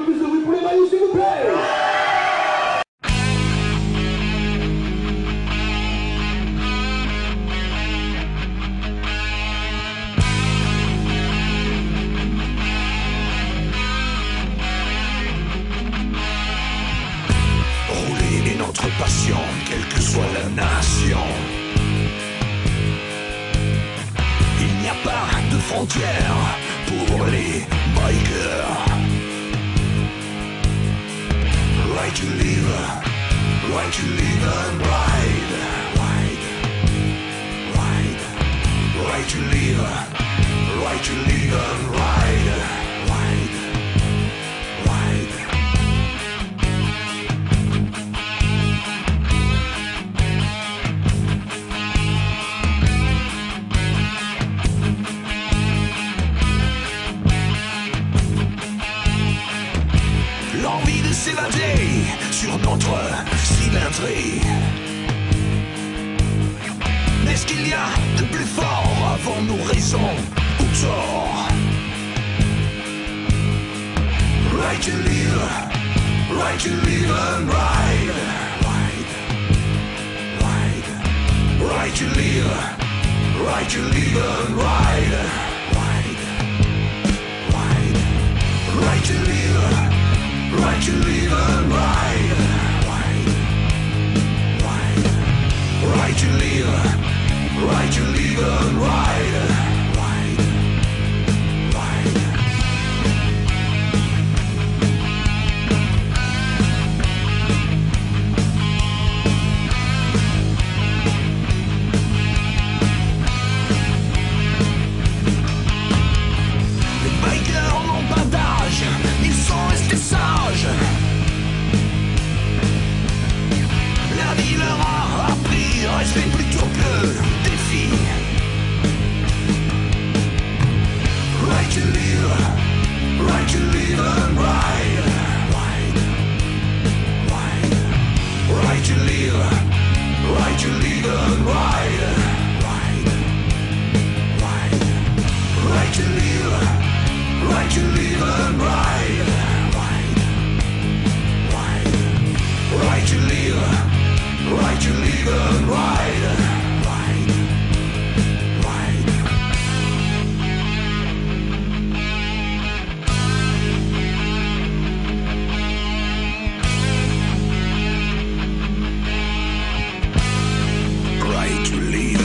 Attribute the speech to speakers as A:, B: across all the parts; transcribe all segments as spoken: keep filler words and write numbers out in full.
A: Plus de bruit pour les maillots, s'il vous plaît.
B: Rouler est notre passion, quelle que soit la nation. Il n'y a pas de frontières pour les bikers. Right to live, right to live and ride, ride, ride. Right to live, right to live and ride, ride, ride. L'envie de s'évader sur notre cylindrée. Mais ce qu'il y a de plus fort, avons-nous raison ou tort? Right to live, right to live and ride, ride, ride. Right to live, right to live and ride, ride, ride. Right to live. Right to live and ride, ride, ride. Right to live, right to live and ride, ride, ride. Les bikers n'ont pas d'âge, ils sont restés sages. La vie leur a appris respect plutôt que défi. Right to live, right to live and ride, ride, ride. Right to live, right to live and ride, ride, ride. Right to live, right to live and ride, ride, ride. Right to live, right to live and ride, ride, ride. Right to live.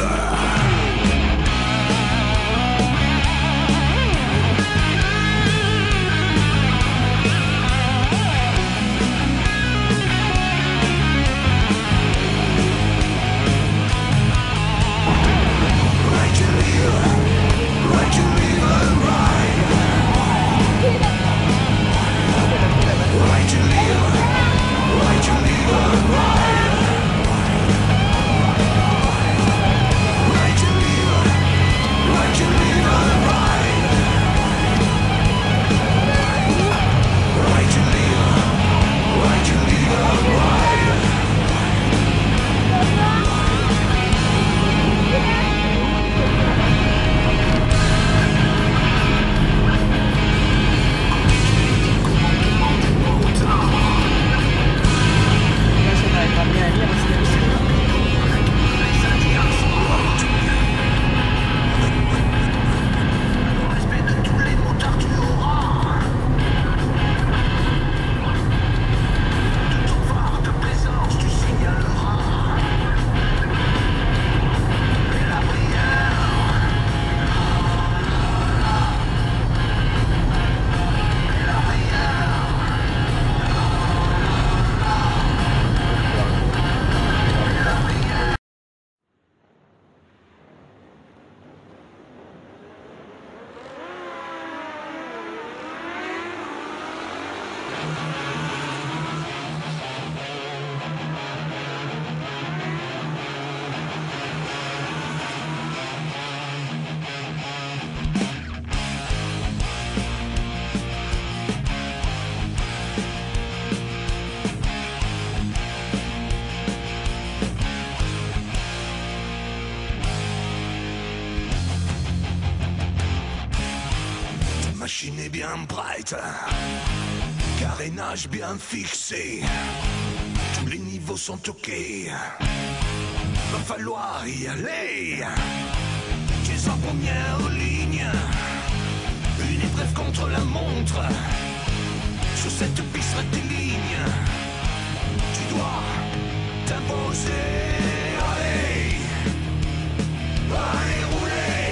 B: machine est bien prête, Carénage bien fixé, tous les niveaux sont ok. Va falloir y aller. Tu es en première ligne, une épreuve contre la montre. Sur cette piste rectiligne, tu dois t'imposer. Allez, allez rouler,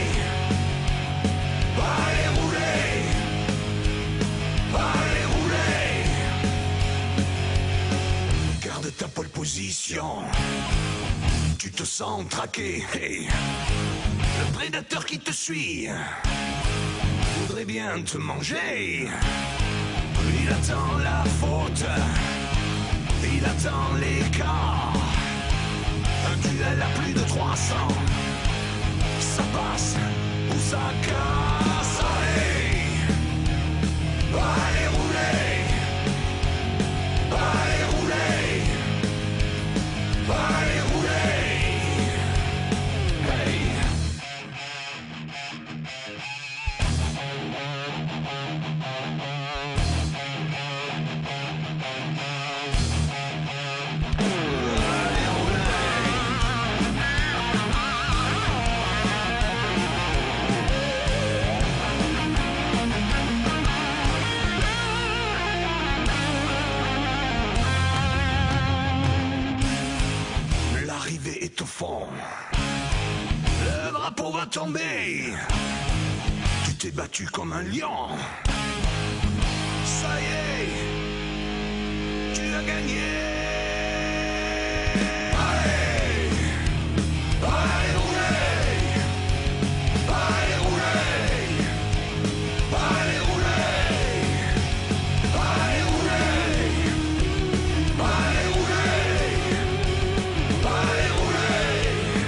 B: allez rouler, allez rouler. Garde ta pole position, tu te sens traqué. Hey. Le prédateur qui te suit voudrait bien te manger. Il attend la faute, il attend l'écart. Un duel à plus de trois cents, ça passe ou ça casse. Allez, allez rouler, allez rouler, allez rouler. Hey. L'arrivée est au fond, le drapeau va tomber. Tu t'es battu comme un lion, ça y est, tu as gagné. Allez, allez rouler, allez rouler, allez rouler, allez rouler, allez rouler. Allez rouler,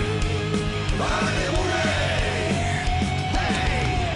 B: allez rouler, hey.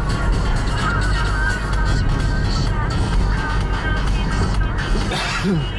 C: Hmm.